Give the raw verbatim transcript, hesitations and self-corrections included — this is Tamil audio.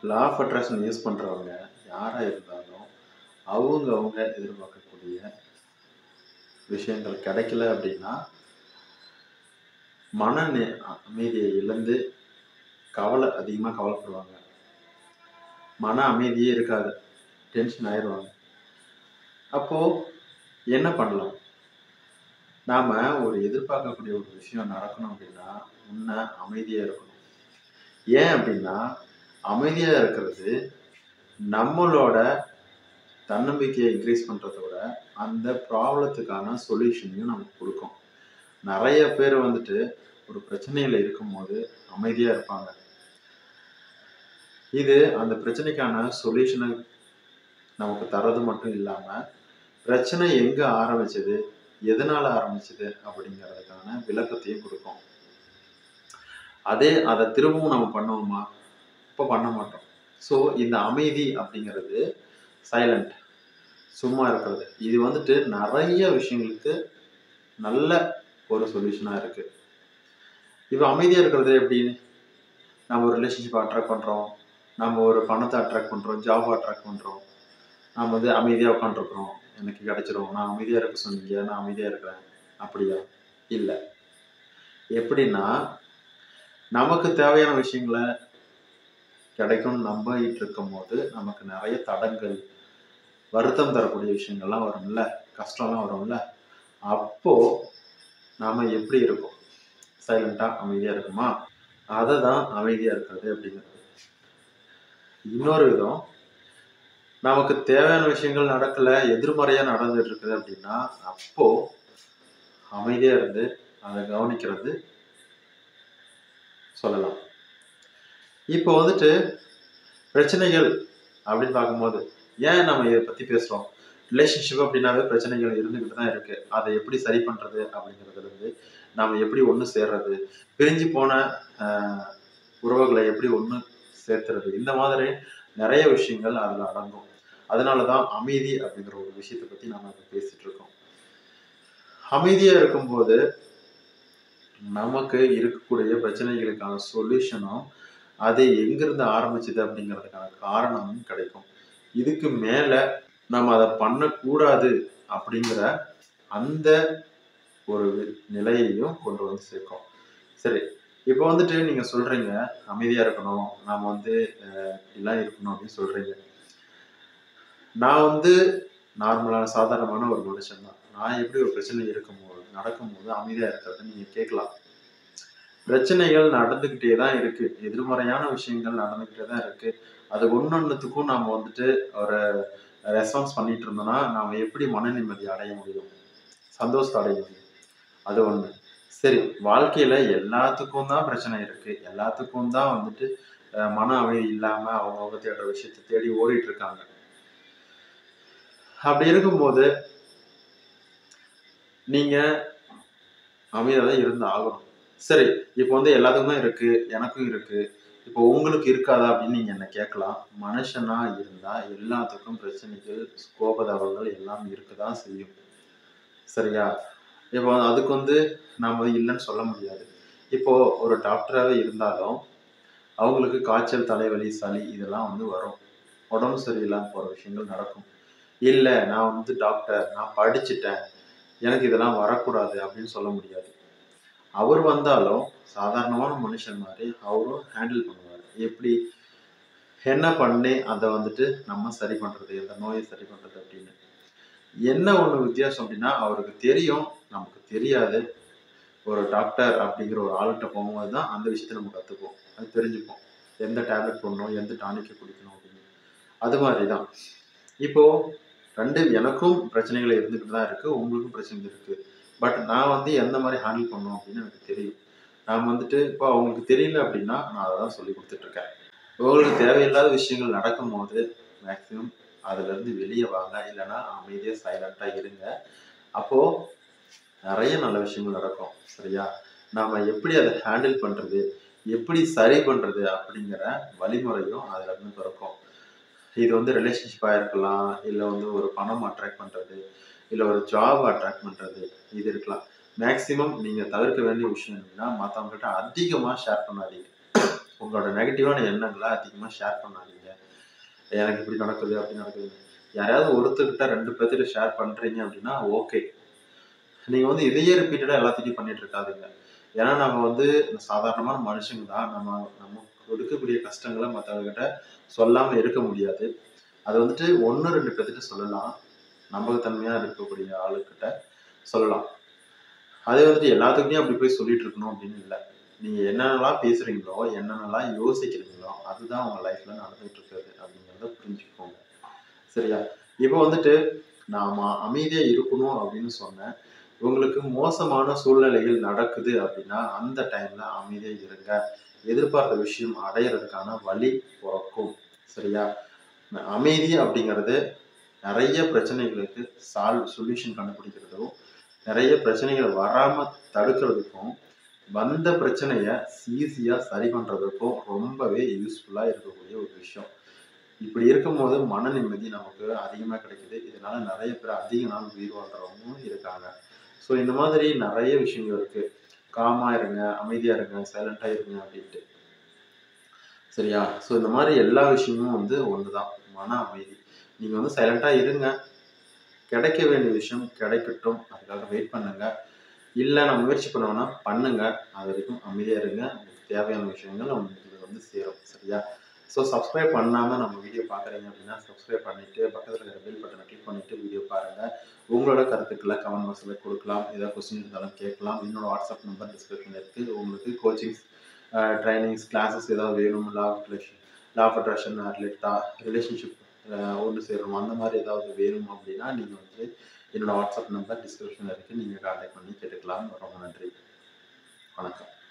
லா ஆஃப் அட்ராக்ஷன் யூஸ் பண்ணுறவங்க யாராக இருந்தாலும் அவங்க அவங்க எதிர்பார்க்கக்கூடிய விஷயங்கள் கிடைக்கல அப்படின்னா மன நி- அமைதியை இழந்து கவலை அதிகமாக கவலைப்படுவாங்க. மன அமைதியே இருக்காது, டென்ஷன் ஆயிடுவாங்க. அப்போது என்ன பண்ணலாம்? நாம் ஒரு எதிர்பார்க்கக்கூடிய ஒரு விஷயம் நடக்கணும் அப்படின்னா முன்ன அமைதியாக இருக்கணும். ஏன் அப்படின்னா அமைதியாக இருக்கிறது நம்மளோட தன்னம்பிக்கையை இன்க்ரீஸ் பண்ணுறத விட அந்த ப்ராப்ளத்துக்கான சொல்யூஷனையும் நமக்கு கொடுக்கும். நிறைய பேர் வந்துட்டு ஒரு பிரச்சனையில் இருக்கும்போது அமைதியாக இருப்பாங்க. இது அந்த பிரச்சனைக்கான சொல்யூஷனை நமக்கு தர்றது மட்டும் இல்லாமல் பிரச்சனை எங்கே ஆரம்பிச்சது, எதனால் ஆரம்பிச்சது அப்படிங்கிறதுக்கான விளக்கத்தையும் கொடுக்கும். அதே அதை திரும்பவும் நம்ம பண்ணுவோமா? இப்போ பண்ண மாட்டோம். ஸோ இந்த அமைதி அப்படிங்கிறது சைலண்ட், சும்மா இருக்கிறது, இது வந்துட்டு நிறைய விஷயங்களுக்கு நல்ல ஒரு சொல்யூஷனாக இருக்குது. இப்போ அமைதியாக இருக்கிறது எப்படின்னு, நம்ம ஒரு ரிலேஷன்ஷிப்பை அட்ராக்ட் பண்ணுறோம், நம்ம ஒரு பணத்தை அட்ராக்ட் பண்ணுறோம், ஜாப் அட்ராக்ட் பண்ணுறோம். நம்ம வந்து அமைதியாக உட்காந்துருக்குறோம், எனக்கு கிடைச்சிரும், நான் அமைதியாக இருக்க சொன்னீங்க, நான் அமைதியாக இருக்கிறேன், அப்படியா? இல்லை. எப்படின்னா நமக்கு தேவையான விஷயங்களை கிடைக்கும்னு நம்பிட்டு இருக்கும் போது நமக்கு நிறைய தடங்கள், வருத்தம் தரக்கூடிய விஷயங்கள்லாம் வரும்ல, கஷ்டம்லாம் வரும்ல. அப்போ நாம எப்படி இருக்கும்? சைலண்டா அமைதியா இருக்குமா? அதை தான் அமைதியா இருக்கிறது அப்படிங்கிறது. இன்னொரு விதம், நமக்கு தேவையான விஷயங்கள் நடக்கல, எதிர்மறையா நடந்துட்டு இருக்குது அப்படின்னா அப்போ அமைதியா இருந்து அதை கவனிக்கிறது சொல்லலாம். இப்போ வந்துட்டு பிரச்சனைகள் அப்படின்னு பார்க்கும்போது ஏன் நம்ம இதை பத்தி பேசுறோம்? ரிலேஷன்ஷிப் அப்படின்னாவே பிரச்சனைகள் இருந்துகிட்டு தான் இருக்கு. அதை எப்படி சரி பண்றது அப்படிங்கிறதுல இருந்து நாம எப்படி ஒன்று சேர்றது, பிரிஞ்சு போன ஆஹ் உறவுகளை எப்படி ஒன்று சேர்த்துறது, இந்த மாதிரி நிறைய விஷயங்கள் அதுல அடங்கும். அதனாலதான் அமைதி அப்படிங்கிற ஒரு விஷயத்தை பத்தி நாம இப்ப பேசிட்டு இருக்கோம். அமைதியா இருக்கும்போது நமக்கு இருக்கக்கூடிய பிரச்சனைகளுக்கான சொல்யூஷனும் அது எங்கிருந்து ஆரம்பிச்சது அப்படிங்கிறதுக்கான காரணமும் கிடைக்கும். இதுக்கு மேல நம்ம அதை பண்ணக்கூடாது அப்படிங்கிற அந்த ஒரு நிலையையும் கொண்டு வந்து சேர்க்கும். சரி, இப்போ வந்துட்டு நீங்க சொல்றீங்க அமைதியா இருக்கணும், நாம வந்து எல்லாம் இருக்கணும் அப்படின்னு சொல்றீங்க. நான் வந்து நார்மலான சாதாரணமான ஒரு மனுஷன் தான். நான் எப்படி ஒரு பிரச்சனை இருக்கும்போது நடக்கும்போது அமைதியா இருக்கிறத நீங்க கேட்கலாம். பிரச்சனைகள் நடந்துகிட்டே தான் இருக்கு, எதிர்மறையான விஷயங்கள் நடந்துகிட்டே தான் இருக்கு. அது ஒன்னொன்னுத்துக்கும் நாம வந்துட்டு ஒரு ரெஸ்பான்ஸ் பண்ணிட்டு இருந்தோம்னா நாம எப்படி மன நிம்மதி அடைய முடியும், சந்தோஷத்தை அடைய முடியும்? அது ஒண்ணு. சரி, வாழ்க்கையில எல்லாத்துக்கும் தான் பிரச்சனை இருக்கு, எல்லாத்துக்கும் தான் வந்துட்டு மன அமைதி இல்லாம அவங்கவுங்க தேடுற விஷயத்தை தேடி ஓடிட்டு இருக்காங்க. அப்படி இருக்கும்போது நீங்க அமைதியா தான் இருந்து ஆகணும். சரி, இப்போ வந்து எல்லாத்துக்கும் தான் இருக்கு, எனக்கும் இருக்கு, இப்போ உங்களுக்கு இருக்காதா அப்படின்னு நீங்க என்ன கேட்கலாம். மனுஷனா இருந்தா எல்லாத்துக்கும் பிரச்சனைகள், கோபதாபங்கள் எல்லாம் இருக்குதான் செய்யும். சரியா? இப்போ அதுக்கு வந்து நாம இல்லைன்னு சொல்ல முடியாது. இப்போ ஒரு டாக்டராகவே இருந்தாலும் அவங்களுக்கு காய்ச்சல், தலைவலி, சளி இதெல்லாம் வந்து வரும். உடம்பு சரியில்லாம போற விஷயங்கள் நடக்கும். இல்லை நான் வந்து டாக்டர், நான் படிச்சுட்டேன், எனக்கு இதெல்லாம் வரக்கூடாது அப்படின்னு சொல்ல முடியாது. அவர் வந்தாலும் சாதாரணமான மனுஷன் மாதிரி அவரும் ஹேண்டில் பண்ணுவார். எப்படி என்ன பண்ணி அதை வந்துட்டு நம்ம சரி பண்றது, அந்த நோயை சரி பண்றது அப்படின்னு. என்ன ஒண்ணு வித்தியாசம் அப்படின்னா அவருக்கு தெரியும், நமக்கு தெரியாது. ஒரு டாக்டர் அப்படிங்கிற ஒரு ஆளுகிட்ட போகும்போது தான் அந்த விஷயத்தை நம்ம கற்றுப்போம், அது தெரிஞ்சுப்போம், எந்த டேப்லெட் போடணும், எந்த டானிக்கை குடிக்கணும் அப்படின்னு. அது மாதிரி தான் இப்போ ரெண்டு எனக்கும் பிரச்சனைகள் இருந்துகிட்டு தான் இருக்கு, உங்களுக்கும் பிரச்சனை இருக்கு. பட் நான் வந்து எந்த மாதிரி ஹேண்டில் பண்ணணும் அப்படின்னு எனக்கு தெரியும். நான் வந்துட்டு இப்போ அவங்களுக்கு தெரியல அப்படின்னா நான் அதை தான் சொல்லி கொடுத்துட்டு இருக்கேன். உங்களுக்கு தேவையில்லாத விஷயங்கள் நடக்கும் போது மேக்சிமம் அதுல இருந்து வெளியே வாங்க, இல்லைன்னா அமைதியாக சைலண்டா இருங்க. அப்போ நிறைய நல்ல விஷயங்கள் நடக்கும். சரியா? நாம எப்படி அதை ஹேண்டில் பண்றது, எப்படி சரி பண்றது அப்படிங்கிற வழிமுறையும் அதுல இருந்து பிறக்கும். இது வந்து ரிலேஷன்ஷிப்பாக இருக்கலாம், இல்லை வந்து ஒரு பணம் அட்ராக்ட் பண்ணுறது, இல்லை ஒரு ஜாப் அட்ராக்ட் பண்ணுறது, இது இருக்கலாம். மேக்சிமம் நீங்கள் தவிர்க்க வேண்டிய விஷயம் என்னன்னா மற்றவங்ககிட்ட அதிகமாக ஷேர் பண்ணாதீங்க. உங்களோட நெகட்டிவான எண்ணங்கள அதிகமா ஷேர் பண்ணாதீங்க. எனக்கு இப்படி நடக்குது, அப்படி நடக்குது. யாரையாவது ஒருத்தர்கிட்ட ரெண்டு பேர்த்துட்ட ஷேர் பண்றீங்க அப்படின்னா ஓகே. நீங்க வந்து இதையே ரிப்பீட்டடா எல்லாத்துட்டயும் பண்ணிட்டு இருக்காதீங்க. ஏன்னா நம்ம வந்து சாதாரணமான மனுஷங்க தான். நம்ம நமக்கு இருக்கக்கூடிய கஷ்டங்கள மத்தவங்ககிட்ட சொல்லாம இருக்க முடியாது. அது வந்துட்டு ஒன்று, ரெண்டு பேர்த்துட்ட சொல்லலாம். நம்பகத்தன்மையா இருக்கக்கூடிய ஆளுகிட்ட சொல்லலாம். அதே வந்துட்டு எல்லாத்துக்கிட்டயும் அப்படி போய் சொல்லிட்டு இருக்கணும் அப்படின்னு இல்ல. நீங்க என்னென்னலாம் பேசுறீங்களோ, என்னென்னலாம் யோசிக்கிறீங்களோ, அதுதான் உங்க லைஃப்ல நடந்துட்டு இருக்குது அப்படிங்கிறத புரிஞ்சுக்கோங்க. சரியா? இப்போ வந்துட்டு நாம அமைதியா இருக்கணும் அப்படின்னு சொன்னேன். உங்களுக்கு மோசமான சூழ்நிலைகள் நடக்குது அப்படின்னா, அந்த டைம்ல அமைதியா இருங்க. எதிர்பார்த்த விஷயம் அடையறதுக்கான வழி பொறக்கும். சரியா? அமைதி அப்படிங்கிறது நெறைய பிரச்சனைகளுக்கு சால்வ் சொல்யூஷன் கண்டுபிடிக்கிறதும், நெறைய பிரச்சனைகள் வராம தடுக்கிறதுக்கும், வந்த பிரச்சனைய ஈஸியா சரி பண்றதுக்கும் ரொம்பவே யூஸ்ஃபுல்லா இருக்கக்கூடிய ஒரு விஷயம். இப்படி இருக்கும்போது மன நிம்மதி நமக்கு அதிகமா கிடைக்குது. இதனால நெறைய பேர் அதிக நாள் உயிர் வாழ்றவங்களும் இருக்காங்க. ஸோ இந்த மாதிரி நெறைய விஷயங்கள் இருக்கு. காமா இருங்க, அமைதியா இருங்க, சைலன்ட்டா இருங்க அப்படின்ட்டு. சரியா? ஸோ இந்த மாரி எல்லா விஷயமும் வந்து ஒண்ணுதான். மன அமைதி. நீங்க வந்து சைலன்ட்டா இருங்க. கிடைக்க வேண்டிய விஷயம் கிடைக்கட்டும். அதுக்காக வெயிட் பண்ணுங்க. இல்ல நான் முயற்சி பண்ணுவேன்னா பண்ணுங்க. அது வரைக்கும் அமைதியா இருங்க. உங்களுக்கு தேவையான விஷயங்கள் உங்களுக்கு வந்து சேரும். சரியா? ஸோ சப்ஸ்கிரைப் பண்ணாம நம்ம வீடியோ பார்க்குறீங்க அப்படின்னா, சப்ஸ்கிரைப் பண்ணிட்டு பக்கத்துல இருக்கிற பெல் பட்டன கிளிக் பண்ணிட்டு வீடியோ பாருங்க. உங்களோட கருத்துக்கள கமெண்ட் பாக்ஸ்ல குடுக்கலாம். ஏதாவது கொஸ்டின் இருந்தாலும் கேட்கலாம். என்னோட வாட்ஸ்அப் நம்பர் டிஸ்கிரிப்ஷன்ல இருக்கு. உங்களுக்கு கோச்சிங்ஸ், அ ட்ரெய்னிங்ஸ், கிளாஸஸ் ஏதாவது வேணும். Law of attraction law of attraction ரிலேட்டடா ரிலேஷன்ஷிப் அ ஒண்ணு சேரணும். அந்த மாரி ஏதாவது வேணும் அப்படின்னா, நீங்க வந்து என்னோட வாட்ஸ்அப் நம்பர் டிஸ்கிரிப்ஷன்ல இருக்கு. நீங்க கான்டாக்ட் பண்ணி கேட்டுக்கலாம். ரொம்ப நன்றி. வணக்கம்.